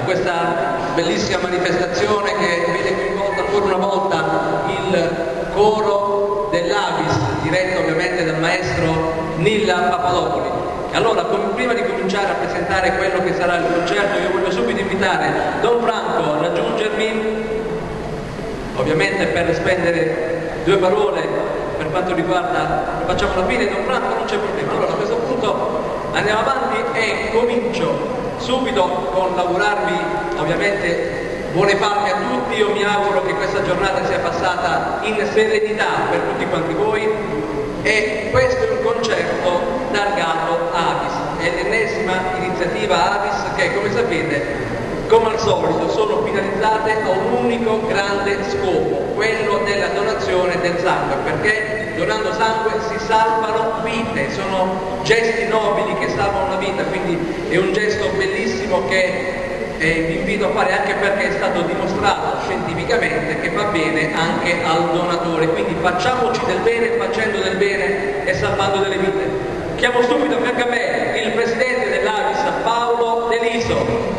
questa bellissima manifestazione che vede coinvolta ancora una volta il coro dell'Avis, diretto ovviamente dal maestro Nilla Papadopoli. E allora, prima di cominciare a presentare quello che sarà il concerto, io voglio subito invitare Don Franco a raggiungermi, ovviamente per spendere due parole per quanto riguarda, facciamo la fine, Don Franco non c'è problema. Allora a questo punto andiamo avanti e comincio subito con l'augurarvi ovviamente buone Pasque a tutti. Io mi auguro che questa giornata sia passata in serenità per tutti quanti voi, e questo è un concerto targato Avis, è l'ennesima iniziativa Avis che, come sapete, come al solito sono finalizzate a un unico grande scopo, quello della donazione del sangue, perché donando sangue si salvano vite, sono gesti nobili che salvano una vita, quindi è un gesto bellissimo che vi invito a fare, anche perché è stato dimostrato scientificamente che va bene anche al donatore, quindi facciamoci del bene facendo del bene e salvando delle vite. Chiamo subito a fianco a me il presidente dell'Avis, Paolo De Liso.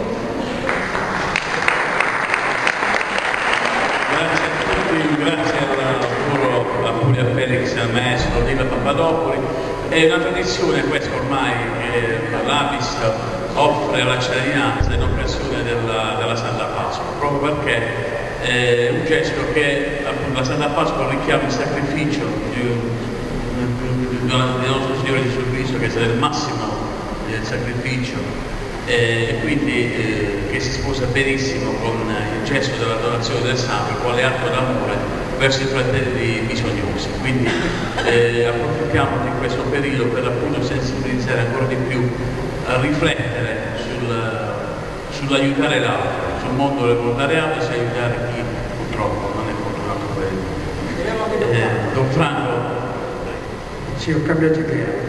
Grazie a Puglia Felix, al maestro Nilla Papadopoli. È una tradizione questa ormai che l'Avis offre alla cittadinanza in occasione della Santa Pasqua, proprio perché è un gesto che appunto la Santa Pasqua richiama il sacrificio di nostro Signore Gesù Cristo, che è il massimo del sacrificio, e quindi che si sposa benissimo con il gesto della donazione del sangue quale atto d'amore verso i fratelli bisognosi. Quindi approfittiamo di questo periodo per appunto sensibilizzare ancora di più, a riflettere sull'aiutare l'altro, sul mondo del volontariato, e aiutare chi purtroppo non è fortunato per Don Franco. Sì, ho cambiato idea.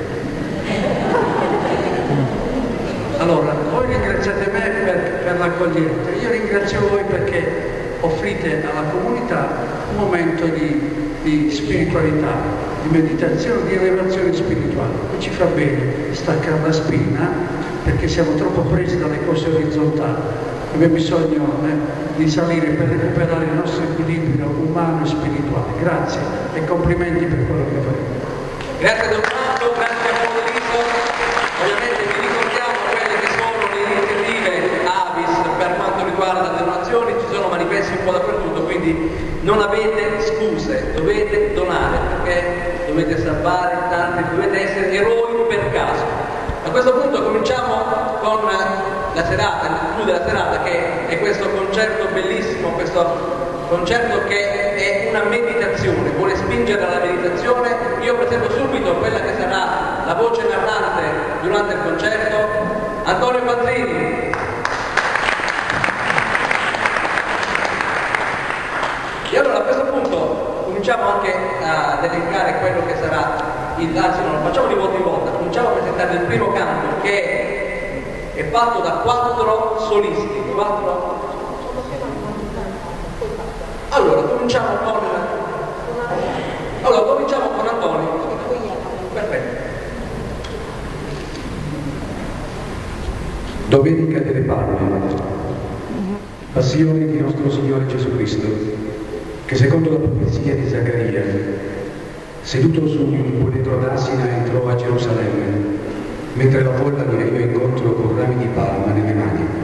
Allora, voi ringraziate me per l'accoglienza, io ringrazio voi perché offrite alla comunità un momento di spiritualità, di meditazione, di elevazione spirituale. Ci fa bene staccare la spina, perché siamo troppo presi dalle cose orizzontali. Abbiamo bisogno di salire per recuperare il nostro equilibrio umano e spirituale. Grazie e complimenti per quello che fate. Grazie Don Franco, grazie a Paolo De Liso. Ovviamente vi ricordiamo quelle che sono le iniziative Avis per quanto riguarda le donazioni, ci sono manifesti un po' dappertutto, quindi non avete scuse, dovete donare, perché dovete salvare tanti, dovete essere eroi per caso. A questo punto cominciamo con la serata, il clou della serata, che è questo concerto bellissimo, questo concerto che è una meditazione, vuole spingere alla meditazione. Io presento subito quella che sarà la voce narrante durante il concerto, Antonio Panzini. E allora a questo punto cominciamo anche ad elencare quello che sarà anzi no, facciamo di volta in volta, cominciamo a presentare il primo canto, che è fatto da 4 solisti, 4. Allora cominciamo con Antonio. Perfetto. Domenica delle Palme, passione di nostro Signore Gesù Cristo, che secondo la profezia di Zaccaria, seduto su un puledro d'asina, entrò a Gerusalemme, mentre la folla gli veniva incontro con rami di palma nelle mani.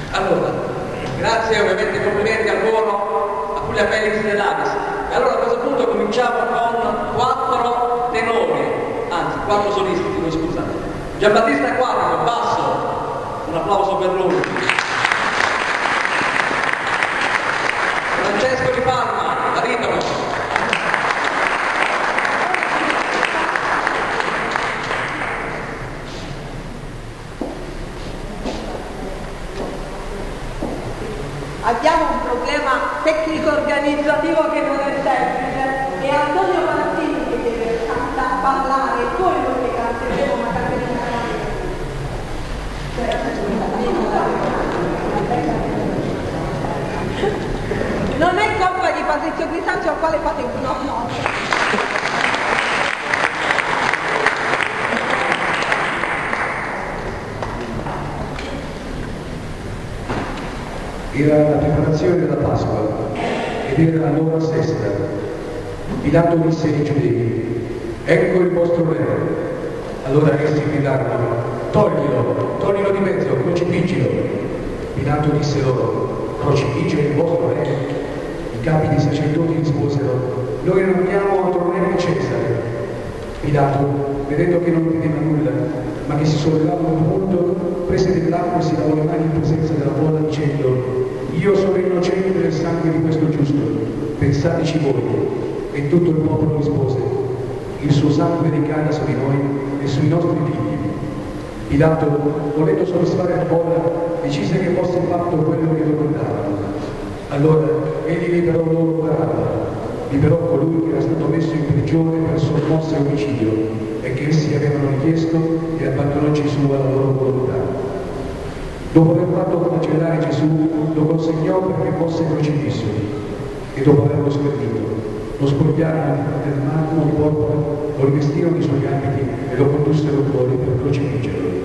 Allora, grazie, ovviamente complimenti al coro, a Puglia Felix dell'Avis. E allora a questo punto cominciamo con 4 tenori, anzi 4 solisti, chiedo scusa. Giambattista Quadro, basso, un applauso per lui. Francesco Di Palma, baritono. Abbiamo un problema tecnico-organizzativo che non è semplice. È Antonio Martini che deve parlare quello che canteremo, ma canteremo non è colpa di Patrizio Crisancio al quale fate un no. Era la preparazione della Pasqua ed era l'ora sesta. Pilato disse ai giudei: ecco il vostro re. Allora essi gridarono: toglilo di mezzo, crocifiggilo. Pilato disse loro: crocifiggere il vostro re? I capi dei sacerdoti risposero: noi non abbiamo altro re che Cesare. Pilato, vedendo che non vedeva nulla, ma che si sollevava un punto, prese dell'acqua e si lavò le mani in presenza della folla dicendo: io sono innocente del sangue di questo giusto, pensateci voi. E tutto il popolo rispose: il suo sangue ricada su di noi e sui nostri figli. Pilato, volendo soddisfare la folla, decise che fosse fatto quello che domandavano. Allora egli liberò loro Barabba, liberò colui che era stato messo in prigione per sommosso omicidio e che essi avevano richiesto, e abbandonò Gesù alla loro volontà. Dopo aver fatto flagellare Gesù, lo consegnò perché fosse crocifisso, e dopo averlo squerdito, lo sporchiarono del marmo di porpora, lo rivestirono di suoi abiti e lo condussero fuori per crocifiggerlo.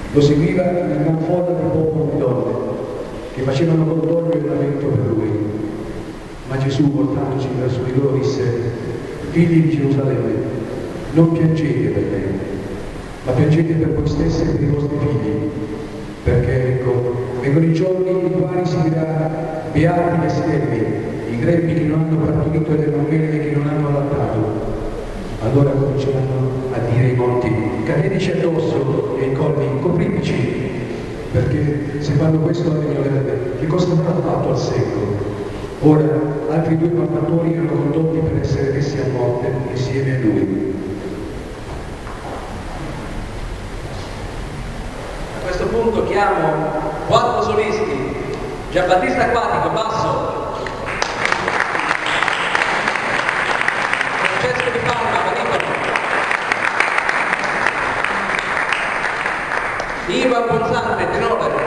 Lo seguiva una gran folla di popolo di donne che facevano cordoglio e lamento per lui. Ma Gesù, voltandosi verso di loro, disse: figli di Gerusalemme, non piangete per me, ma piangete per voi stessi e per i vostri figli, perché ecco, vengono i giorni in quali si dirà: beati le sterili, i grembi che non hanno partorito e le mammelle che non hanno allattato. Allora cominceranno a dire i monti: cadeteci addosso, e i colli: copriteci, perché se fanno questo alla mignolerbe, che cosa avrà fatto al secolo? Ora altri 2 portatori erano condotti per essere messi a morte insieme a lui. A questo punto chiamo 4 solisti: Giambattista Acquatico, basso; Francesco Di Palma, baritono; Ivo Abbonzante, tenore;